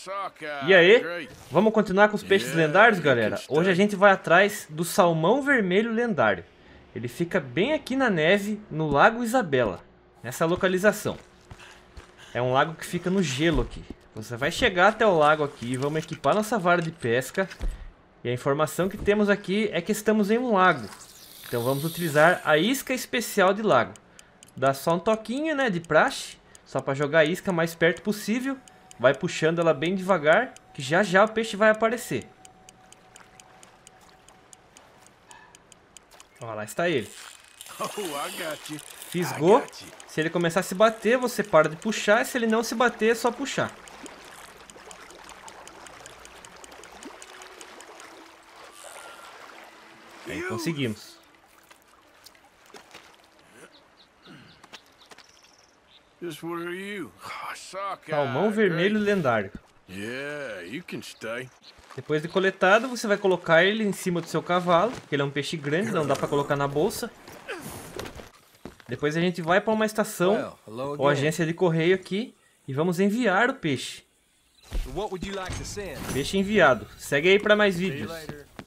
E aí, vamos continuar com os peixes lendários, galera? Hoje a gente vai atrás do salmão vermelho lendário. Ele fica bem aqui na neve, no Lago Isabela, nessa localização. É um lago que fica no gelo aqui. Você vai chegar até o lago aqui, vamos equipar nossa vara de pesca. E a informação que temos aqui é que estamos em um lago. Então vamos utilizar a isca especial de lago. Dá só um toquinho, né, de praxe, só para jogar a isca mais perto possível. Vai puxando ela bem devagar, que já já o peixe vai aparecer. Ó, lá está ele. Fisgou. Se ele começar a se bater, você para de puxar. E se ele não se bater, é só puxar. Aí, conseguimos. Salmão vermelho lendário. Depois de coletado, você vai colocar ele em cima do seu cavalo, que ele é um peixe grande, não dá para colocar na bolsa. Depois a gente vai para uma estação ou agência de correio aqui e vamos enviar o peixe. Peixe enviado. Segue aí para mais vídeos.